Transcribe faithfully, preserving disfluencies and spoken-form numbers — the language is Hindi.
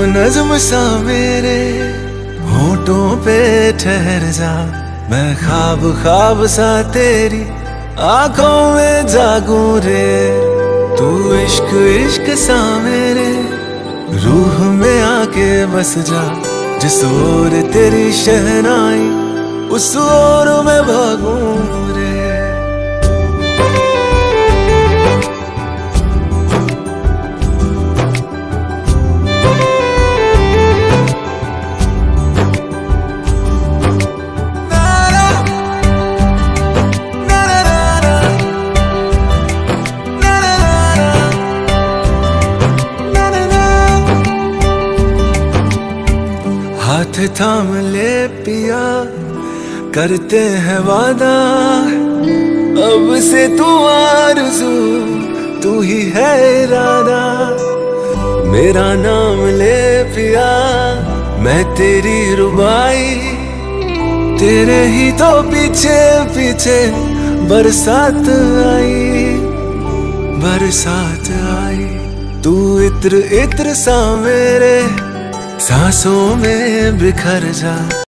नज्म सा मेरे होठों पे ठहर जा, मैं ख्वाब ख्वाब सा तेरी आंखों में जागूं रे। तू इश्क इश्क सा मेरे रूह में आके बस जा, जिस ओर तेरी शहनाई उस ओर मैं भागूं रे। हाथ थाम ले पिया, करते हैं वादा, अब से तू आरज़ू तू ही है इरादा। मेरा नाम ले पिया, मैं तेरी रुबाई, तेरे ही तो पीछे पीछे बरसात आई, बरसात आई। तू इत्र इत्र सा मेरे सांसों में बिखर जा।